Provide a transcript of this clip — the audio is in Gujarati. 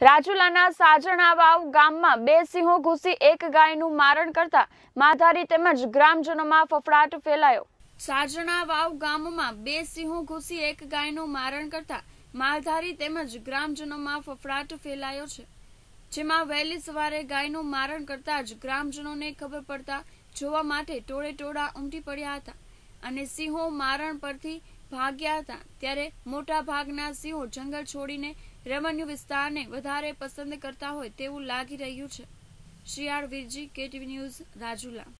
રાજુલાના સાજણા વાવ ગામમાં બે સિંહો ઘૂસી એક ગાયનું મારણ કરતા માલધારી તેમજ ગ્રામજનોમાં ફફડાટ ફેલાયો। સાજણા વાવ ગામમાં બે સિંહો ઘૂસી એક ગાયનું મારણ કરતા માલધારી તેમજ ગ્રામજનોમાં ફફડાટ ફેલાયો છે, જેમાં વહેલી સવારે ગાયનું મારણ કરતા જ ગ્રામજનોને ખબર પડતા જોવા માટે ટોળે ટોળા ઉમટી પડ્યા હતા અને સિંહો મારણ પરથી ભાગ્યા હતા। ત્યારે મોટા ભાગના સિંહો જંગલ છોડીને રમણીય વિસ્તારને વધારે પસંદ કરતા હોય તેવું લાગી રહ્યું છે। Shiyal Virji, KTV news, Rajula.